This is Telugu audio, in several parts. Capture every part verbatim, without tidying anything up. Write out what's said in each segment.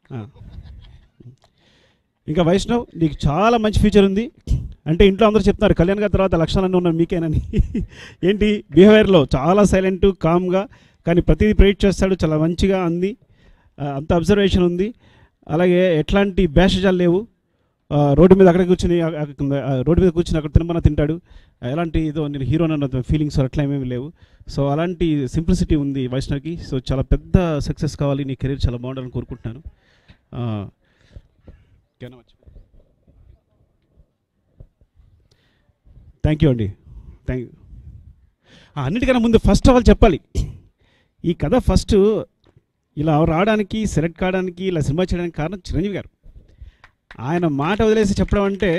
ఇంకా వైష్ణవ్, నీకు చాలా మంచి ఫ్యూచర్ ఉంది. అంటే ఇంట్లో అందరూ చెప్తున్నారు కళ్యాణ్ గారి తర్వాత లక్షణాలన్నీ ఉన్నారు మీకేనని. ఏంటి బిహేవియర్లో చాలా సైలెంట్ కామ్గా, కానీ ప్రతిదీ ప్రేట్ చేస్తాడు, చాలా మంచిగా అంది, అంత అబ్జర్వేషన్ ఉంది. అలాగే ఎట్లాంటి భేషజాలు లేవు. రోడ్డు మీద అక్కడ కూర్చుని రోడ్డు మీద కూర్చుని అక్కడ తినమన్నా తింటాడు. ఎలాంటి ఏదో నేను హీరో అన్న ఫీలింగ్స్ అట్లా ఏమేమి లేవు. సో అలాంటి సింప్లిసిటీ ఉంది వైష్ణవ్కి. సో చాలా పెద్ద సక్సెస్ కావాలి, నీ కెరీర్ చాలా బాగుండాలని కోరుకుంటున్నాను. థ్యాంక్ యూ అండి, థ్యాంక్ యూ. అన్నిటికన్నా ముందు ఫస్ట్ ఆఫ్ ఆల్ చెప్పాలి, ఈ కథ ఫస్ట్ ఇలా రావడానికి, సెలెక్ట్ కావడానికి, ఇలా సినిమా చేయడానికి కారణం చిరంజీవి గారు. ఆయన మాట వదిలేసి చెప్పడం అంటే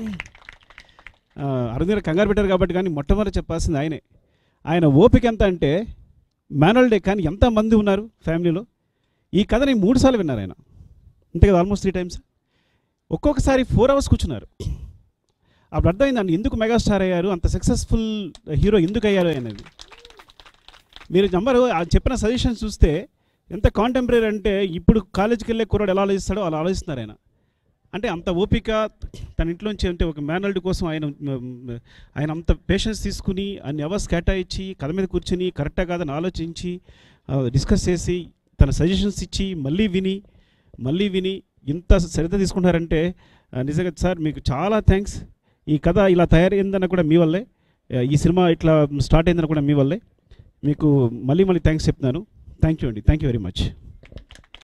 అరుణ్ గారు కంగారు పెట్టారు కాబట్టి, కానీ మొట్టమొదటి చెప్పాల్సింది ఆయనే. ఆయన ఓపిక ఎంత అంటే మాన్యువల్ డే కానీ ఎంతమంది ఉన్నారు ఫ్యామిలీలో. ఈ కథని మూడు సార్లు విన్నారు ఆయన, అంతే కదా, ఆల్మోస్ట్ త్రీ టైమ్స్. ఒక్కొక్కసారి ఫోర్ అవర్స్ కూర్చున్నారు. అప్పుడు అర్థమైందండి ఎందుకు మెగాస్టార్ అయ్యారు, అంత సక్సెస్ఫుల్ హీరో ఎందుకు అయ్యారు అనేది. మీరు నంబరు చెప్పిన సజెషన్స్ చూస్తే ఎంత కాంటెంపరీ అంటే, ఇప్పుడు కాలేజీకి వెళ్ళే కుర్రాడు ఎలా ఆలోచిస్తాడో అలా ఆలోచిస్తున్నారు ఆయన. అంటే అంత ఓపిక తన ఇంట్లోంచి, అంటే ఒక మ్యానల్డ్ కోసం ఆయన ఆయన అంత పేషెన్స్ తీసుకుని అన్ని అవర్స్ కేటాయించి కథ మీద కూర్చొని కరెక్టా కాదని ఆలోచించి డిస్కస్ చేసి తన సజెషన్స్ ఇచ్చి మళ్ళీ విని మళ్ళీ విని ఇంత శ్రద్ధ తీసుకుంటారంటే నిజంగా సార్ మీకు చాలా థ్యాంక్స్. ఈ కథ ఇలా తయారైందన్న కూడా మీ వల్లే, ఈ సినిమా ఇట్లా స్టార్ట్ అయిందన్న కూడా మీ వల్లే. మీకు మళ్ళీ మళ్ళీ థ్యాంక్స్ చెప్తున్నాను. థ్యాంక్ యూ అండి, థ్యాంక్ యూ వెరీ మచ్.